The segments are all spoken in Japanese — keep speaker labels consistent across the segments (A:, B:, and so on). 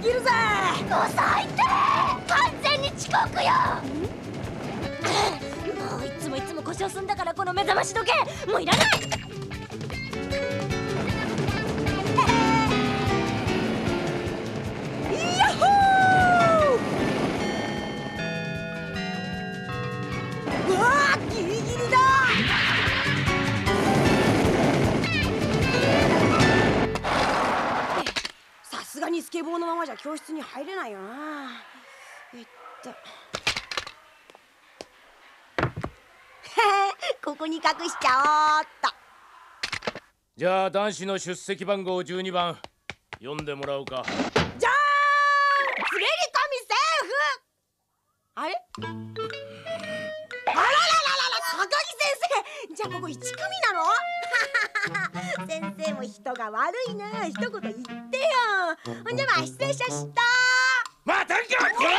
A: ぎるぜ。
B: 最低、完全に遅刻よ。もういつも故障すんだから、この目覚まし時計もういらない。
A: ヤッホー。うわー、ギリギリだ。さすがにスケボーのままじゃ教室に入れないよな。ここに隠しちゃおうっと。
C: じゃあ男子の出席番号12番読んでもらおうか。
A: じゃーん、滑り込みセーフ。あれ、あららららら、高木先生、じゃあここ1組なの？先生も人が悪いな。一言言ってよ。ほんじゃまあ、失礼しました。
C: またかこら。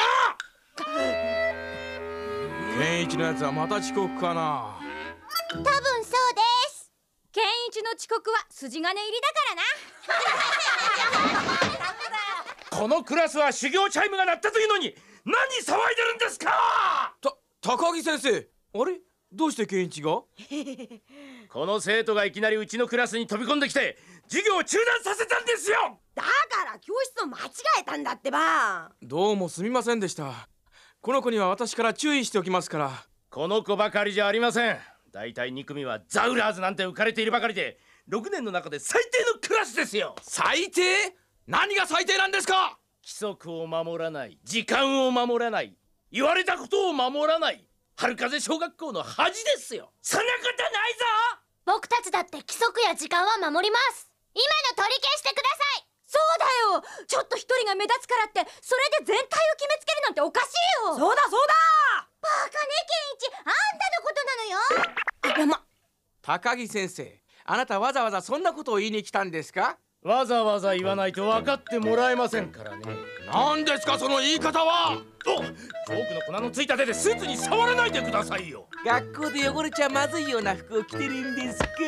D: 健一のやつはまた遅刻かな。
B: 多分そうです。健一の遅刻は筋金入りだからな。
C: このクラスは修行チャイムが鳴ったというのに何騒いでるんですか。
D: 高木先生、あれどうして健一が？
C: この生徒がいきなりうちのクラスに飛び込んできて授業を中断させたんですよ。
A: だから教室を間違えたんだってば。
D: どうもすみませんでした。この子には私から注意しておきますから。
C: この子ばかりじゃありません。だいたい2組はザウラーズなんて浮かれているばかりで6年の中で最低のクラスですよ。
D: 最低？何が最低なんですか？
C: 規則を守らない、時間を守らない、言われたことを守らない、春風小学校の恥ですよ。そんなことないぞ。
B: 僕たちだって規則や時間は守ります。今の取り消してください。そうだよ、ちょっと一人が目立つからってそれで全体を決めつけるなんておかしいよ。
A: そうだそうだ。
B: バカね健一、あんたのことなのよ。
D: 高木先生、あなたわざわざそんなことを言いに来たんですか？
C: わざわざ言わないと分かってもらえませんからね。
D: 何ですかその言い方は。
C: フォークの粉のついた手でスーツに触らないでくださいよ。
D: 学校で汚れちゃまずいような服を着てるんですか？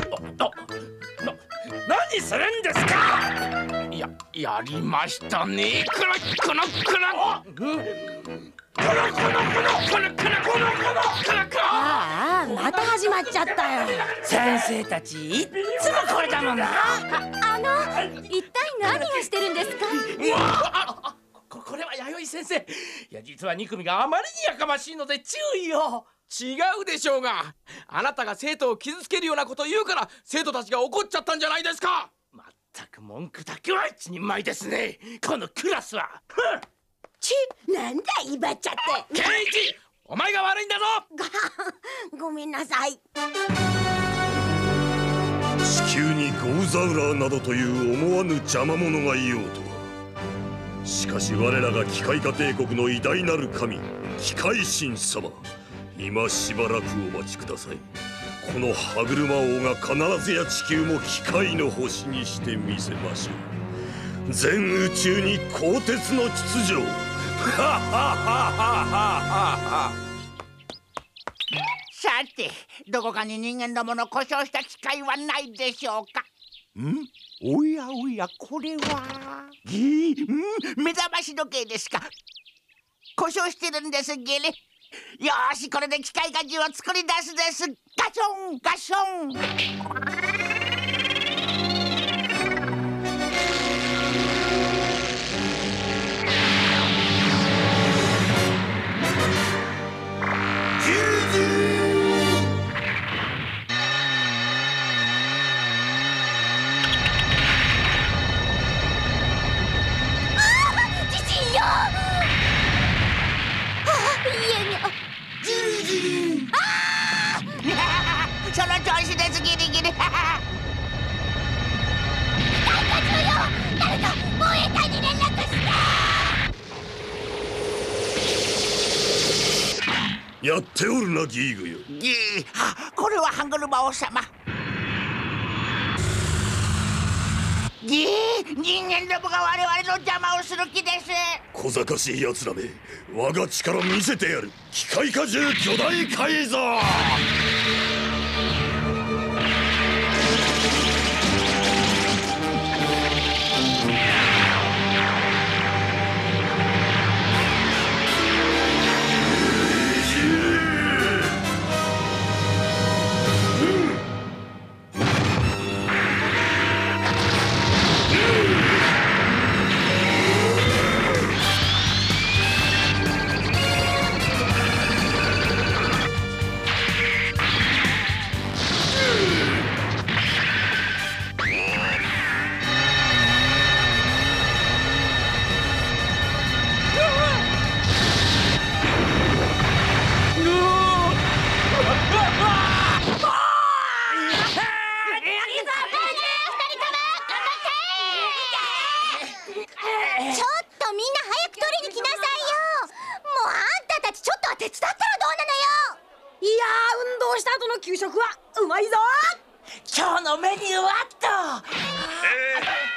C: 何するんですか？
D: やりましたね。
A: ああ、また始まっちゃったよ。
C: 先生たちいっつもこれだもんな。
B: 一体何をしてるんですか？
C: これは弥生先生。いや実は2組があまりにやかましいので注意を。
D: 違うでしょうが、あなたが生徒を傷つけるようなことを言うから生徒たちが怒っちゃったんじゃないですか。
C: まったく文句だけは一人前ですね、このクラスは。
A: なんだ威張っちゃって。
D: 健一、お前が悪いんだぞ。
A: ごめんなさい。
E: 地球にゴウザウラーなどという思わぬ邪魔者がいようとは。しかし我らが機械化帝国の偉大なる神機械神様、今しばらくお待ちください。この歯車王が必ずや地球も機械の星にしてみせましょう。全宇宙に鋼鉄の秩序。
F: さて、どこかに人間どもの故障した機械はないでしょうか。おやおや、これは目覚まし時計ですか。故障してるんですゲレ。よーし、これで機械ガジを作り出すです。ガションガション。その調子ですギリギリ。誰か防衛隊に連絡して。
E: やっておるなギーグよ。
F: これはハングル魔王様。人間どもが我々の邪魔をする気です。
E: 小賢しい奴らめ、我が力見せてやる。機械化獣巨大改造。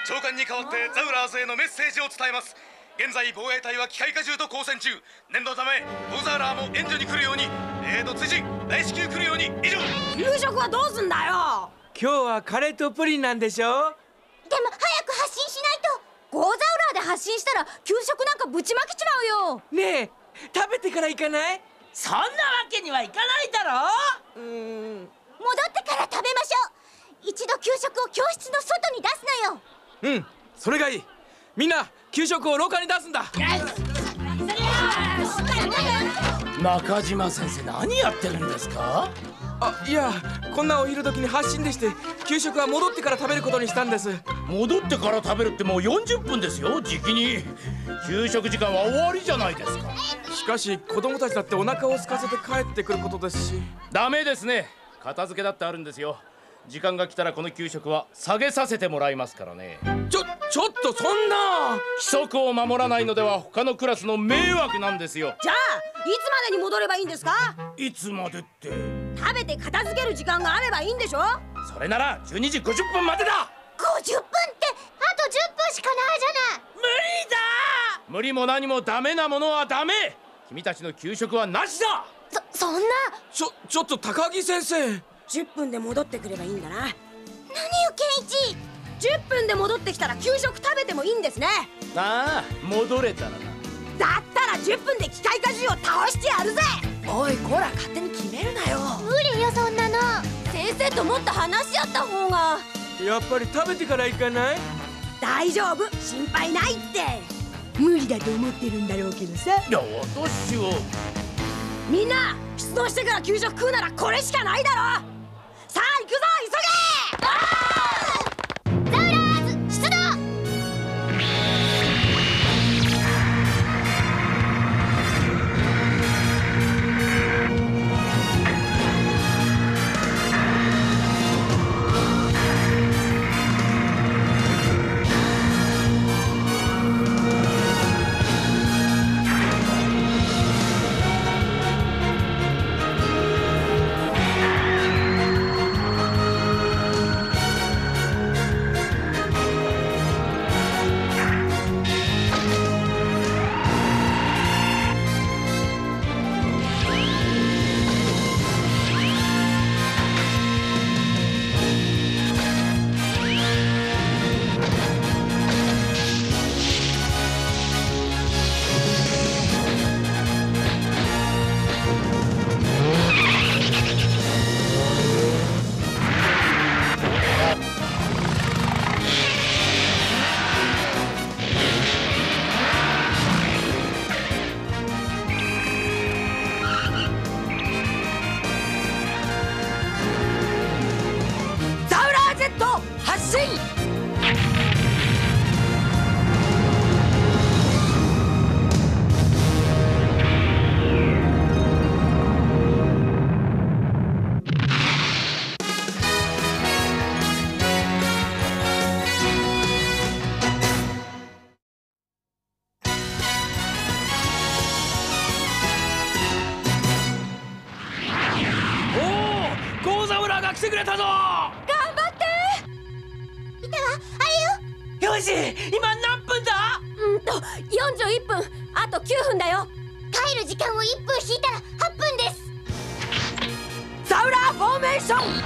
G: 長官に代わってザウラーズへのメッセージを伝えます。現在防衛隊は機械化銃と交戦中。念のためゴザウラーも援助に来るように。追伸大至急来るように。以上。
A: 夕食はどうすんだよ。
D: 今日はカレーとプリンなんでしょ。
B: でも早く発信しないと。ゴーザウラーで発信したら給食なんかぶちまけちまうよ。
D: ねえ、食べてから行かない？
C: そんなわけにはいかないだろ。
B: 戻ってから食べましょう。一度給食を教室の外に出すのよ。
D: うん、それがいい。みんな給食を廊下に出すんだ。
C: 中島先生、何やってるんですか？
D: いや、こんなお昼時に発信でして、給食は戻ってから食べることにしたんです。
C: 戻ってから食べるってもう40分ですよ。じきに給食時間は終わりじゃないですか。
D: しかし子供たちだってお腹を空かせて帰ってくることですし。
C: ダメですね。片付けだってあるんですよ。時間が来たらこの給食は下げさせてもらいますからね。
D: ちょっとそんな。
C: 規則を守らないのでは他のクラスの迷惑なんですよ。
A: じゃあいつまでに戻ればいいんですか？
C: いつまでって。
A: 食べて片付ける時間があればいいんでしょ。
C: それなら12時50分までだ。
B: 50分ってあと10分しかないじゃない。
C: 無理だ。無理も何もダメなものはダメ。君たちの給食はなしだ。
B: そんな。
D: ちょっと高木先生。
A: 10分で戻ってくればいいんだな。
B: 何よケンイチ。
A: 10分で戻ってきたら給食食べてもいいんですね。
C: ああ、戻れたらな。
A: だったら10分で機械化銃を倒してやるぜ。おいこら、勝手に決めるなよ。
B: 無理よそんなの。先生ともっと話し合った方が。
D: やっぱり食べてから行かない？
A: 大丈夫、心配ないって。無理だと思ってるんだろうけどさ。
C: いや、私は。
A: みんな出動してから給食食うならこれしかないだろ。さあ行くぞ、急げ。
B: ザウラーズ出動。
C: 来てくれたぞ。
B: 頑張っていたわ。あれよ。
C: よし、今何分だ
B: ？41分。あと9分だよ。帰る時間を1分引いたら8分です。
A: ザウラーフォーメーション。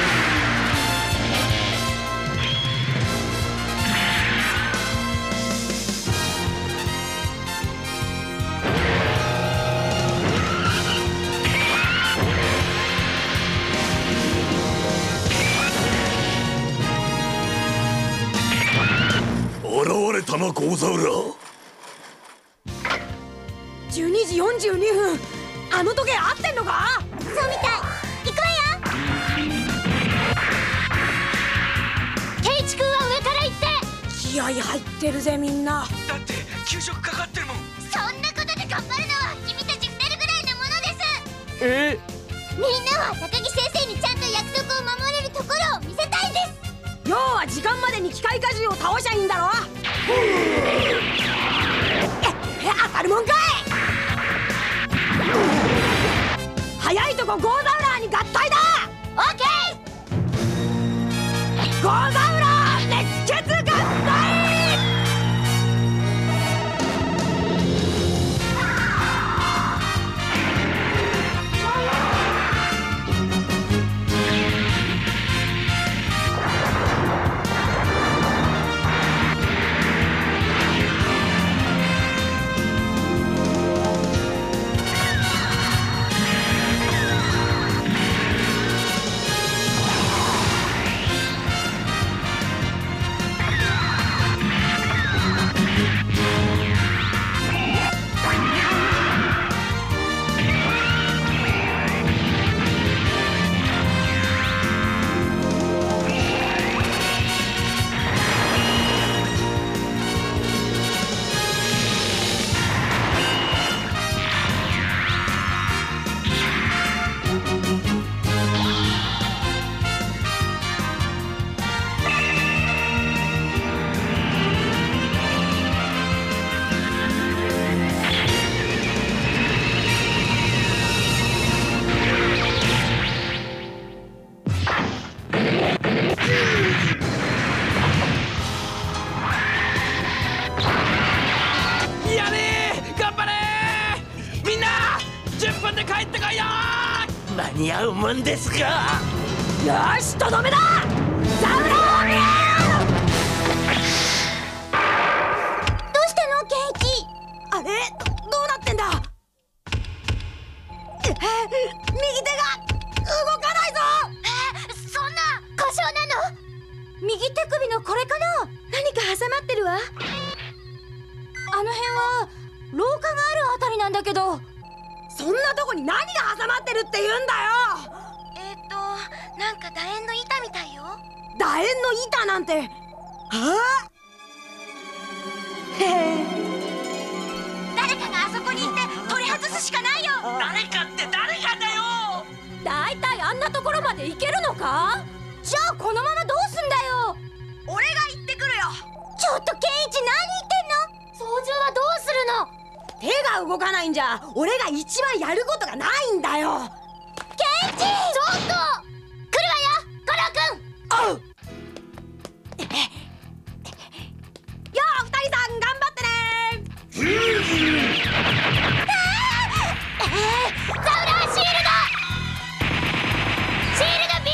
E: 現れたな、ゴーザウラー。
A: 12時42分。あの時計合ってんのか？
B: そうみたい。行くわよ。ケイチ君は上から行って。
A: 気合入ってるぜみんな。
D: だって給食かかってるもん。
B: そんなことで頑張るのは君たち2人ぐらいのものです。みんなは高木先生にちゃんと約束を守れるところを見せたいんです。
A: 要は時間までに機械荷重を倒しゃいいんだろ。当たるもんかい。早いとこゴーザウラーに合体だ。
B: オッケー。
A: ゴーザウラー熱血合体。
C: に合うもんですか。
A: よし、とどめだ。ザウラーメ
B: どうしたのケンイチ？
A: あれ、どうなってんだ。右手が動かないぞ。
B: そんな故障なの？右手首のこれかな？何か挟まってるわ。あの辺は廊下があるあたりなんだけど。
A: そんなとこに何が挟まってるって言うんだよ。
B: なんか楕円の板みたいよ。
A: 楕円の板なんて。
B: 誰かがあそこに行って取り外すしかないよ。
C: 誰かって誰かだよ。
A: だいたいあんなところまで行けるのか。
B: じゃあこのままどうすんだよ。
A: 俺が行ってくるよ。
B: ちょっとケンイチ、何言ってんの？操縦はどうするの？
A: 手が動かないんじゃ俺が一番やることがないんだよ。
B: ケンイチ、ちょっと来るわよ、コロ君。
A: おう。よう、二人さん頑張ってね。
B: ザウラーシールドビ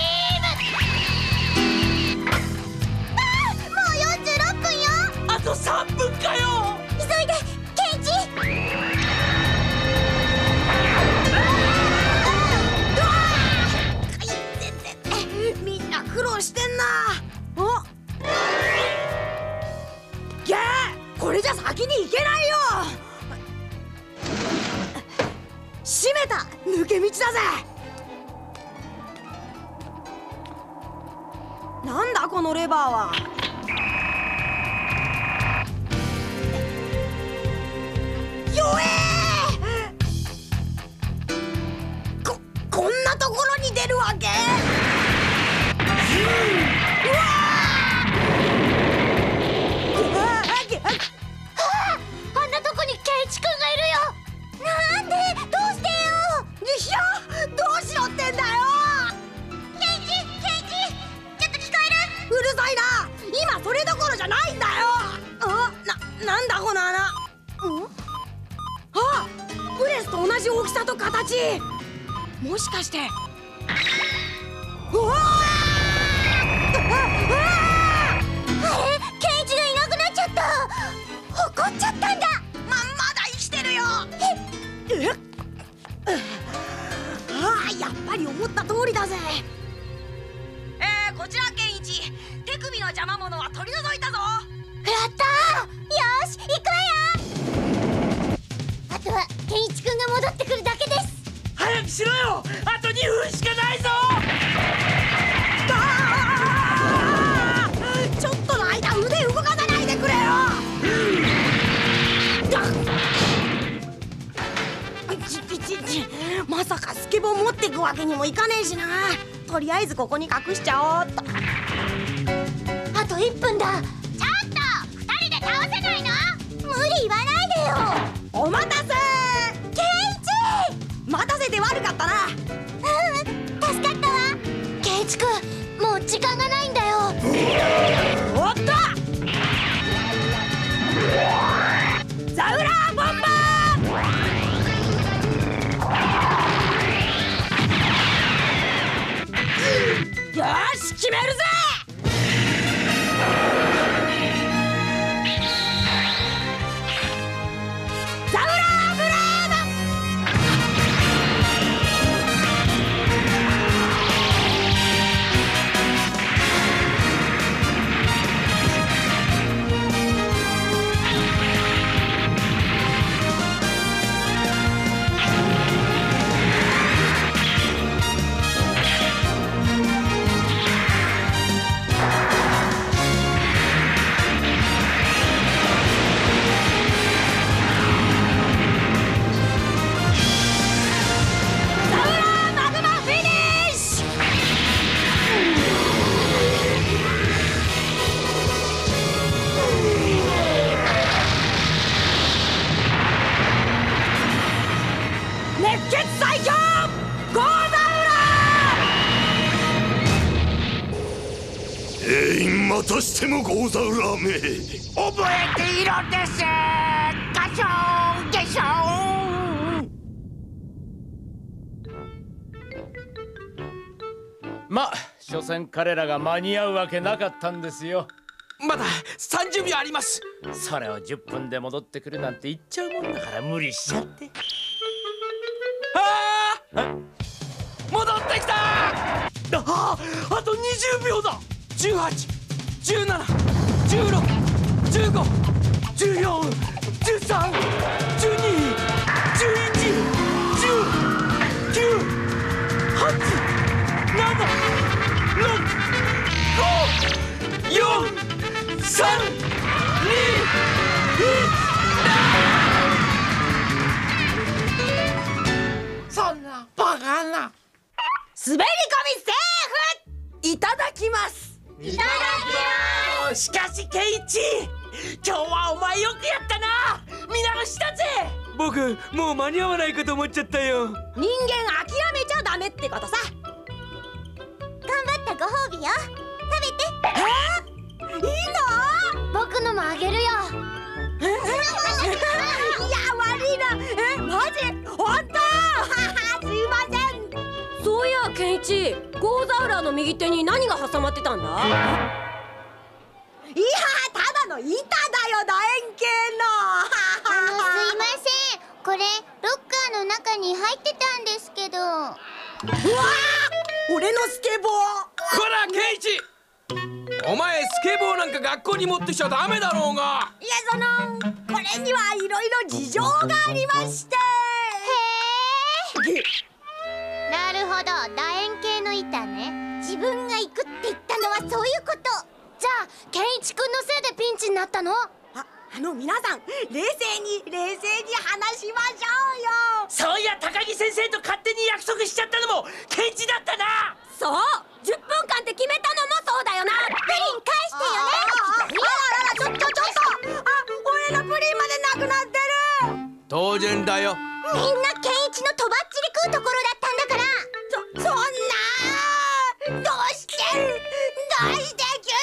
B: ーム。もう46分よ。
C: あと3分かよ。
B: 急いで、ケンイチ。
A: みんな苦労してんな。おゲー、これじゃ先に行けないよ。閉めた。抜け道だぜ。なんだこのレバーは。弱え。こんなところに出るわけ。
B: あんなとこにケンイチくんがいるよ。なんで？どうしてよ。
A: いや、どうしろってんだよ。
B: ケンイチ、ちょっと聞こえる？
A: うるさいな。今それどころじゃないんだよ。なんだこの穴。プレスと同じ大きさと形。もしかして。うわ
B: あれ、ケンイチがいなくなっちゃった。怒っちゃったんだ。
A: まだ生きてるよ。やっぱり思った通りだぜ。こちらケンイチ。手首の邪魔者は取り除いたぞ。
B: やったー。よし、行くわよ。あとはケンイチくんが戻ってくるだけです。
C: 早くしろよ。あと2分しかないぞ。
A: ちょっとの間腕動かさないでくれよ。まさかスケボー持ってくわけにもいかねえしな。とりあえずここに隠しちゃおうっと。
B: あと1分だ。ちょっと2人で倒せないの？無理言わないでよ。
A: お待たせ。
B: ケンイチ、
A: 待たせて悪かったな。
B: 助かったわ。ケンイチくん、もう時間がないんだよ。
A: おっと、ザウラーボンバー。よし、決めるぜ。ザウラーブレード。
E: またしてもゴーザウラーめ。
F: 覚えていろですガショーンゲショーン。
C: ま、所詮彼らが間に合うわけなかったんですよ。
D: まだ30秒あります。
C: それを10分で戻ってくるなんて言っちゃうもんだから無理しちゃって。
D: 戻ってきた。
C: あと20秒だ。
D: 18、17、16、15、14、13、12、11、10、9、8、7、6、5、4、3、2、1。そんなバカな。
A: 滑り込みセーフ。いただきます。
C: いただきます。しかしケイチ、今日はお前よくやったな。見直したぜ。
D: 僕もう間に合わないかと思っちゃったよ。
A: 人間諦めちゃダメってことさ。
B: 頑張ったご褒美よ。食べて。
A: いいの？
B: 僕のもあげるよ。
A: いや悪いな。マジ？本当？すいません。そういやケンイチ、ゴーザウラーの右手に何が挟まってたんだ？いやただの板だよ、楕円形の。
B: すいません、これロッカーの中に入ってたんですけど。
A: うわー、俺のスケボー。
D: こらケイチ、お前スケボーなんか学校に持ってきちゃダメだろうが。
A: いやこれにはいろいろ事情がありまして。
B: なるほど、楕円形の板ね。自分が行くって言ったのはそういうこと。じゃあケンイチ君のせいでピンチになったの？
A: 皆さん冷静に話しましょうよ。
C: そういや高木先生と勝手に約束しちゃったのもケイチだったな。
A: そう、10分間って決めたのもそうだよな。
B: プリン返してよね。
A: ちょっと俺のプリンまでなくなってる。
D: 当然だよ。
B: みんなケンイチのとばっちり食うところだったんだから。
A: そんな、どうして給食返して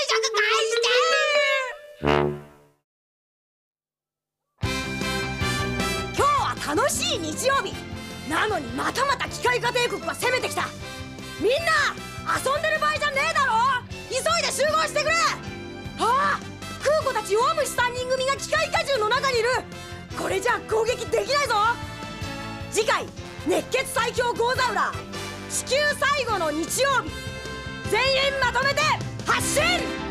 A: 今日は楽しい日曜日なのにまた機械化帝国が攻めてきた。みんな遊んでる場合じゃねえだろ。急いで集合してくれ。空子たち弱虫3人組が機械化獣の中にいる。これじゃ攻撃できないぞ。次回熱血最強ゴーザウラー、地球最後の日曜日、全員まとめて発進。